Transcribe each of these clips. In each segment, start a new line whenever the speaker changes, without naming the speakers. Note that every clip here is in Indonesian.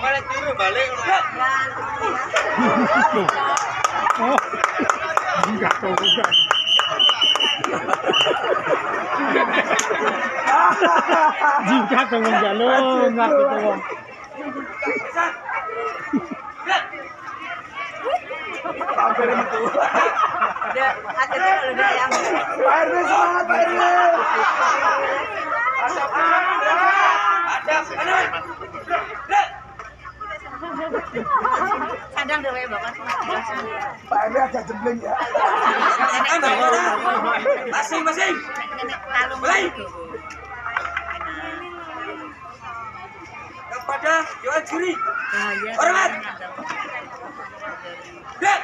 Balik dulu balik.
Oh. Enggak tahu bukan. Jika temen jalur enggak gitu bang.
Hampir itu.
Ada yang
Pak RW semangat Pak RW.
kadang dewe banget.
Pak RW agak jembling ya. Masing-masing. Mulai. Kepada Johan Juri. Hormat. Dek.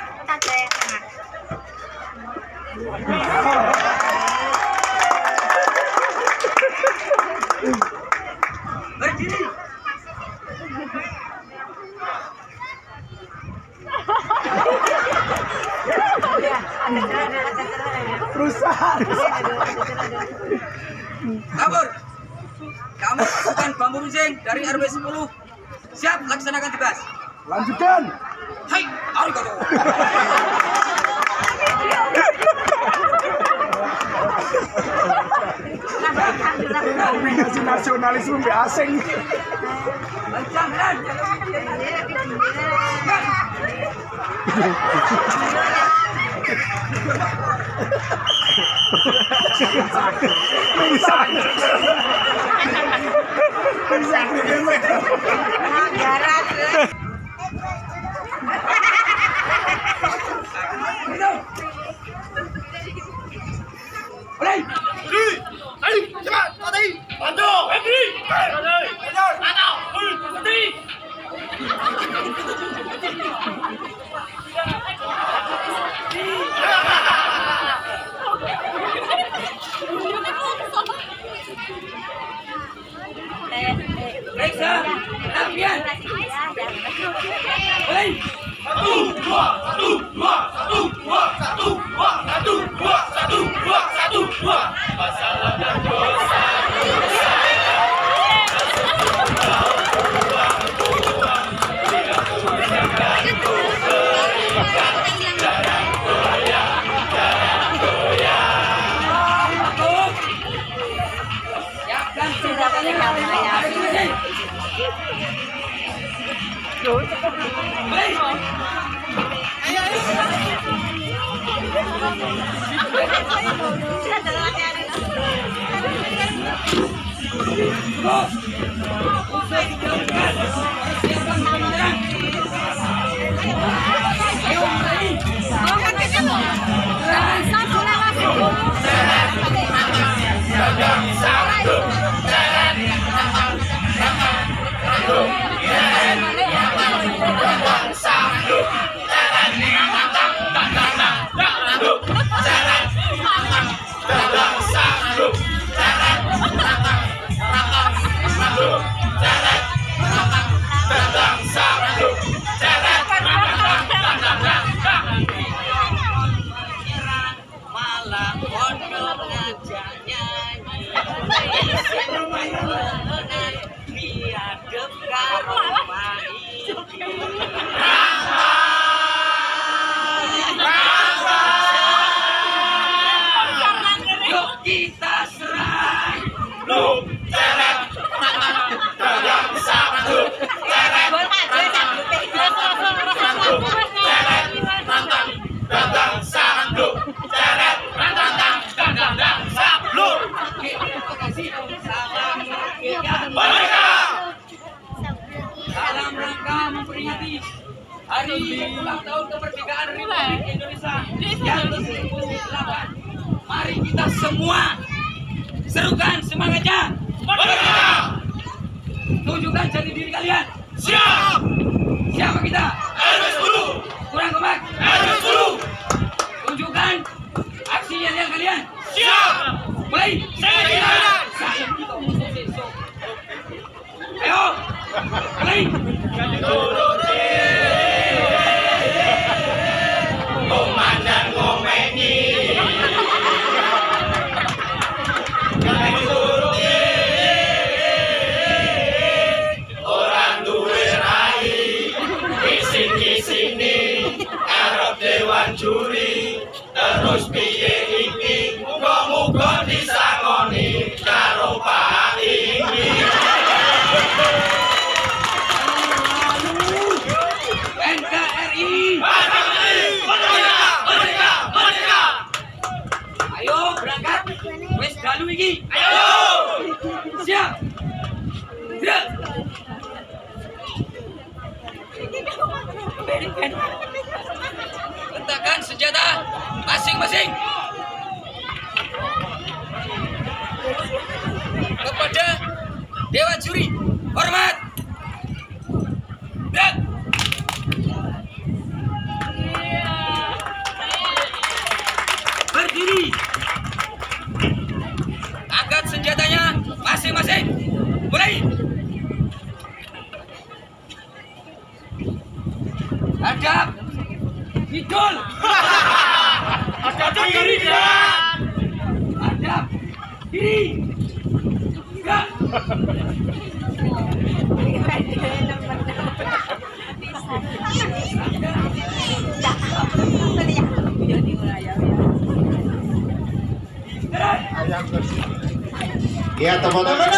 Berdiri. Perusahaan.
Kabur. Kamu pasukan bambu runcing dari RW 10. Siap laksanakan tugas.
Lanjutkan.
Hai, arigato.
Kombinasi nasionalisme be asing.
Lancang dan. Mulai.
Ayo, cepat, mati. Bantu, Henry. Mantap, mati.
Periksa, latihan. Mulai.
1, 2, 1, 2, 1, 2, 1, 2, 1, 2, 1, 2, 1, 2. Masalah dan dosa.
Siapkan senjatanya. Mulai. Yuk kita serang. Dalam rangka memperingati hari ulang tahun kemerdekaan Republik Indonesia yang ke-78, mari kita semua serukan semangatnya.
Merdeka!
Tunjukkan jati diri kalian.
Siap!
Siapa kita?
RW 10!
Kurang kompak.
RW 10!
Tunjukkan aksi nyata kalian.
Siap!
Mulai.
Saya tidak!
Ayo. Mulai.
Komandan ngomeni. Orang duwe rai.
Hormat. Gerak. Berdiri. Angkat senjatanya masing-masing. Mulai. Hadap. Hidul.
Hadap kiri gerak.
Hadap. Kiri. Gerak.
Ya teman-teman.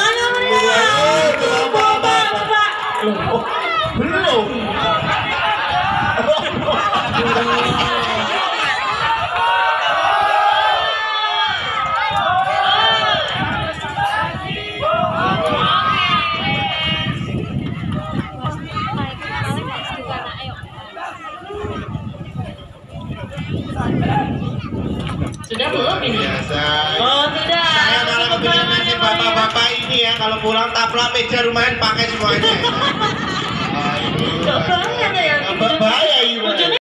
Belum.
Sudah belum ini?
Biasa.
Oh tidak.
Saya malah kepingin nasib bapak-bapak ini ya, kalau pulang taplak meja rumahan pakai semuanya.
Gak banget ya.
Bahaya ini.